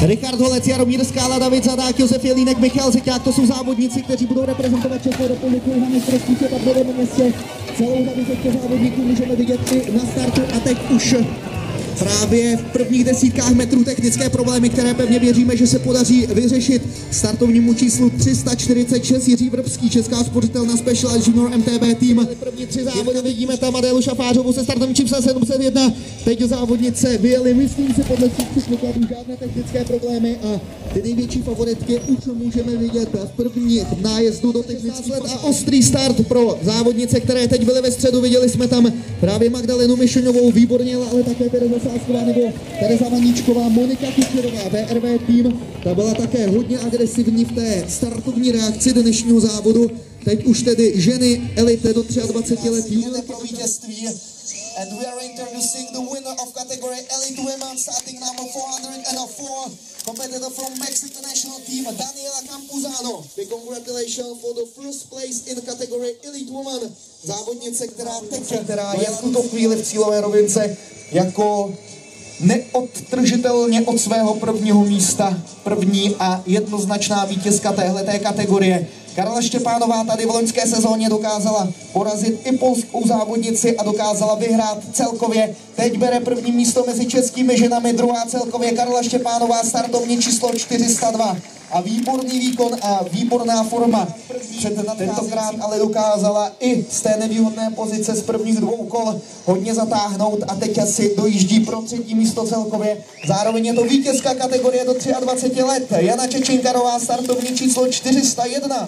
Richard Holec, Jaromír Skála, David Zadák, Josef Jelínek, Michal Zeťák, to jsou závodníci, kteří budou reprezentovat Českou republiku na mistrovství světa v Novém Městě. Celou řadu těchto závodníků můžeme vidět i na startu a teď už právě v prvních desítkách metrů technické problémy, které pevně věříme, že se podaří vyřešit. Startovnímu číslu 346 Jiří Vrbský, Česká spořitelna Special Junior MTB tým. První tři závody vidíme tam Adélu Šafářovou se startovním číslem 701. Teď závodnice vyjeli, myslím si, podle všech předpokladů žádné technické problémy a ty největší favoritky už můžeme vidět v první nájezdu do technických a ostrý start pro závodnice, které teď byly ve středu. Viděli jsme tam právě Magdalenu Mišoňovou, výborně, ale také Tereza Sásková nebo Tereza Vaníčková, Monika Kučerová, VRV tým. Ta byla také hodně agresivní v té startovní reakci dnešního závodu. Teď už tedy ženy elite do 23 let pro vítězství. And we are introducing the winner of category Elite Women, starting number 404, competitor from Max International team, Daniela Campuzano. Big congratulations for the first place in category Elite Women. Závodnice, která je v tuto chvíli v cílové rovince jako neodtržitelně od svého prvního místa, první a jednoznačná vítězka téhleté kategorie. Karla Štěpánová tady v loňské sezóně dokázala porazit i polskou závodnici a dokázala vyhrát celkově. Teď bere první místo mezi českými ženami, druhá celkově Karla Štěpánová, startovní číslo 402. A výborný výkon a výborná forma. Tentokrát ale dokázala i z té nevýhodné pozice z prvních dvou kol hodně zatáhnout a teď asi dojíždí pro třetí místo celkově. Zároveň je to vítězka kategorie do 23 let. Jana Čečinkarová, startovní číslo 401.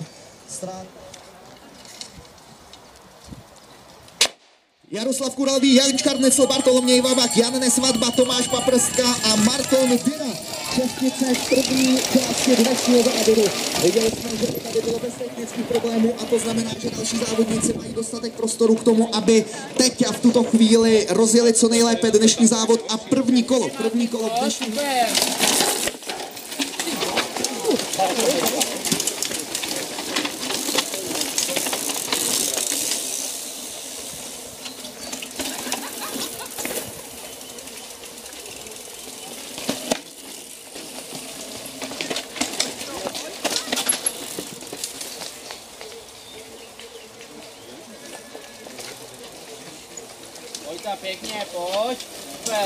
Jaroslav Kuralví, Jan Čkarnecl, Bartoloměj Vavak, Jan Nesvadba, Tomáš Paprstka a Marton Dyna. Čestnice první části dnešního závodu. Viděli jsme, že tady bylo bez technických problémů a to znamená, že další závodníci mají dostatek prostoru k tomu, aby teď a v tuto chvíli rozjeli co nejlépe dnešní závod a první kolo dnešní. Vojta, pěkně, pojď. Super.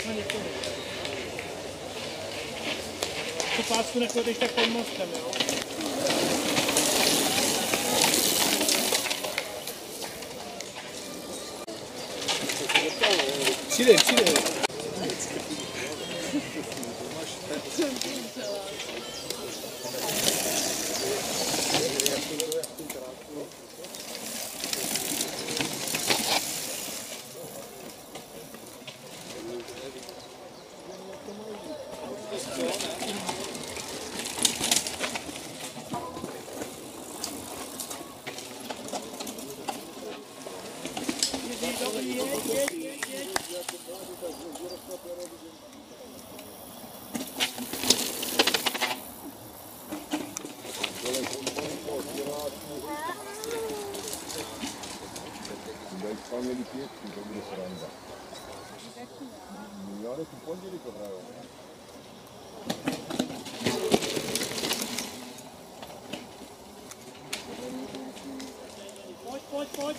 Tu pásku nechodíš tak pod mostem, jo? Přijde. Měli pětky, to bude sranda. Já ale tu pondělí to hraju. Pojď.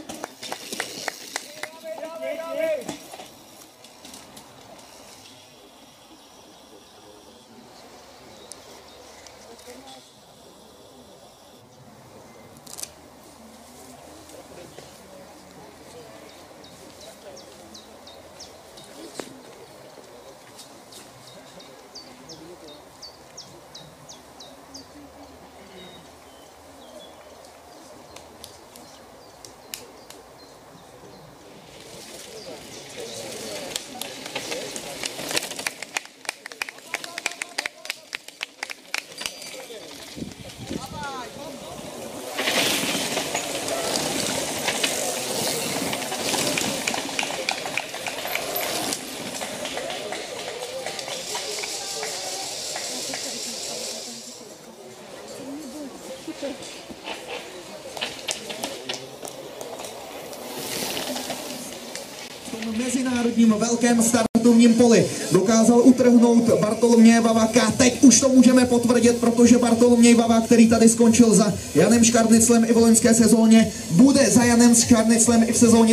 Mezinárodním velkém startovním poli dokázal utrhnout Bartoloměje Vavaka. Teď už to můžeme potvrdit, protože Bartoloměj Vavak, který tady skončil za Janem Škarniclem i v loňské sezóně, bude za Janem Škarniclem i v sezóně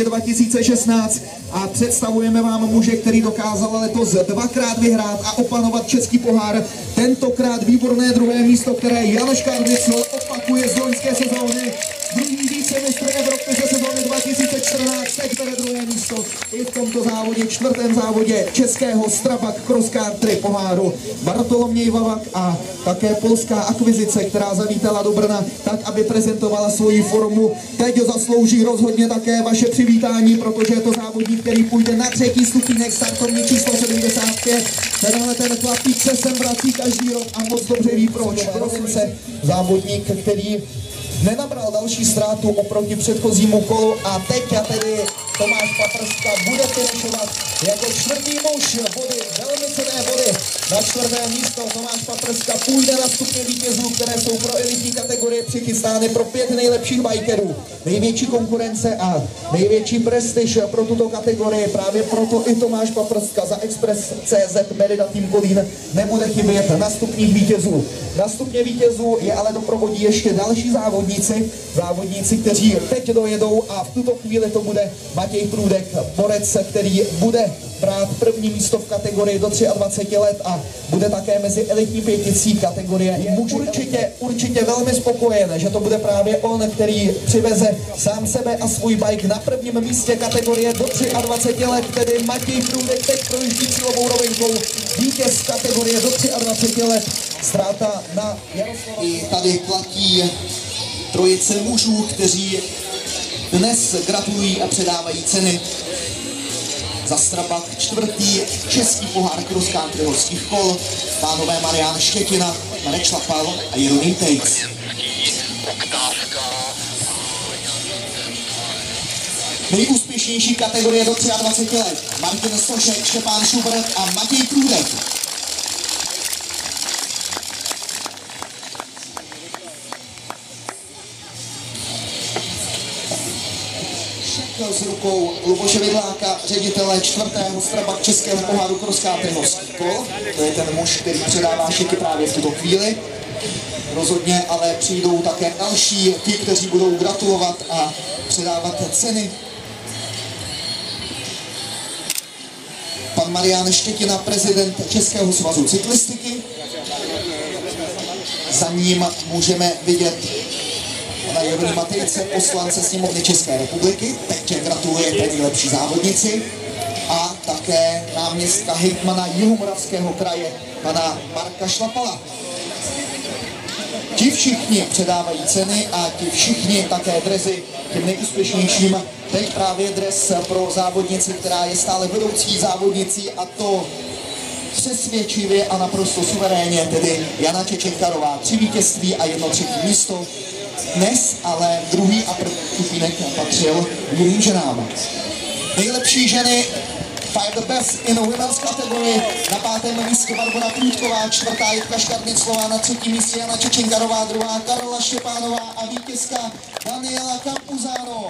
2016 a představujeme vám muže, který dokázal letos dvakrát vyhrát a opanovat český pohár. Tentokrát výborné druhé místo, které Jan Škarnicl opakuje z loňské sezóny. Druhý vícemistr Evropy ze sezóny 2014, teď bere druhé místo i v tomto závodě, čtvrtém závodě českého Strabag Cross Country poháru. Bartoloměj Vavak a také polská akvizice, která zavítala do Brna tak, aby prezentovala svoji formu. Teď zaslouží rozhodně také vaše přivítání, protože je to závodník, který půjde na třetí stupínek, startovní číslo 75. Tenhle ten chlapík se sem vrací každý rok a moc dobře ví proč. Prosince závodník, který nenabral další ztrátu oproti předchozímu kolu a teď tedy Tomáš Paprska bude finišovat jako čtvrtý muž, body, velmi cenné body na čtvrté místo. Tomáš Paprska půjde na stupně vítězů, které jsou pro elitní kategorie přichystány pro 5 nejlepších bikerů. Největší konkurence a největší prestiž pro tuto kategorii, právě proto i Tomáš Paprska za Express.cz Merida Team Kolín nebude chybět na stupních vítězů. Na stupně vítězů je ale doprovodí ještě další závodníci, kteří teď dojedou a v tuto chvíli to bude Matěj Průdek, borec, který bude brát první místo v kategorii do 23 let a bude také mezi elitní pěticí kategorie mužů. Určitě velmi spokojen, že to bude právě on, který přiveze sám sebe a svůj bike na prvním místě kategorie do 23 let, tedy Matěj Průdek teď projíždí cílovou rovinkou, vítěz kategorie do 23 let, ztráta na Jaroslava. I tady platí trojice mužů, kteří dnes gratulují a předávají ceny za Strabag čtvrtý český pohár cross country horských kol, pánové Marián Štětina, Marek Šlapal a Jeroným Tejc. Nejúspěšnější kategorie do 23 let Martin Sošek, Štěpán Šubert a Matěj Průdek. S rukou Luboše Vidláka, ředitele čtvrtého Strabag českého poháru cross country horských kol. To je ten muž, který předává šeky právě v tuto chvíli. Rozhodně ale přijdou také další, ti, kteří budou gratulovat a předávat ceny. Pan pan Marián Štětina, prezident Českého svazu cyklistiky. Za ním můžeme vidět pana Jeronýma Tejce, poslance sněmovny České republiky. Teď gratuluje té nejlepší závodnici. A také náměstka hejtmana Jihomoravského kraje, pana Marka Šlapala. Ti všichni předávají ceny a ti všichni také dresy těm nejúspěšnějším. Teď právě dres pro závodnici, která je stále vedoucí závodnicí, a to přesvědčivě a naprosto suverénně, tedy Jana Čečenkarová. 3 vítězství a 1 třetí místo. Dnes ale druhý a první stupínek patřil druhým ženám. Nejlepší ženy Five the Best in a Women's kategorii. Na 5. místě Barbora Průdková, 4. Jitka Škarniclová, na 3. místě Jana Čečenkarová, 2. Karola Štěpánová a vítězka Daniela Campuzano.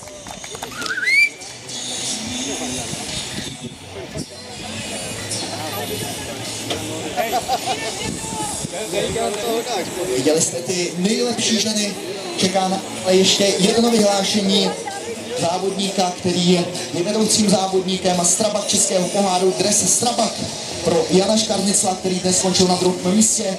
Viděli jste ty nejlepší ženy, čeká na ještě jedno vyhlášení závodníka, který je vedoucím závodníkem Strabag českého poháru, dres Strabag pro Jana Škarnicla, který dnes skončil na 2. místě.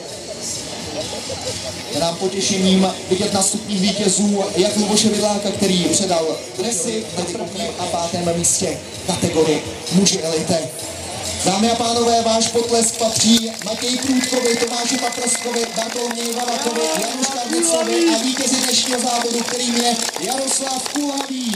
Je nám potěšením vidět na stupních vítězů jak Luboše Vidláka, který předal dresy na 1. a 5. místě kategorii muži elite. Dámy a pánové, váš potlesk patří Matěji Průdkovi, Tomáši Paprskovi, Bartoloměji Valakovi, Janu Škarniclovi a vítězi dnešního závodu, kterým je Jaroslav Kulhavý.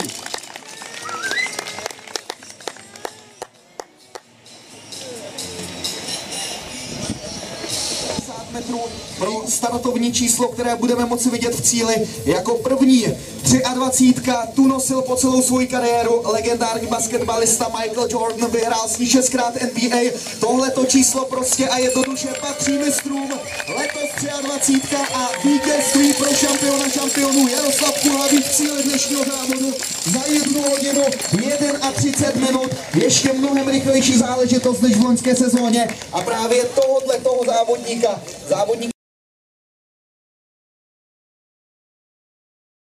Metrů pro startovní číslo, které budeme moci vidět v cíli jako první. 23. Tu nosil po celou svou kariéru legendární basketbalista Michael Jordan, vyhrál s ní 6krát NBA. Tohleto číslo prostě a jednoduše patří mistrům. Letos 23. a vítězství pro šampiona šampionů Jaroslav Kulhavý v cíli dnešního závodu za 1 hodinu 31 minut. Ještě mnohem rychlejší záležitost než v loňské sezóně a právě toho závodníka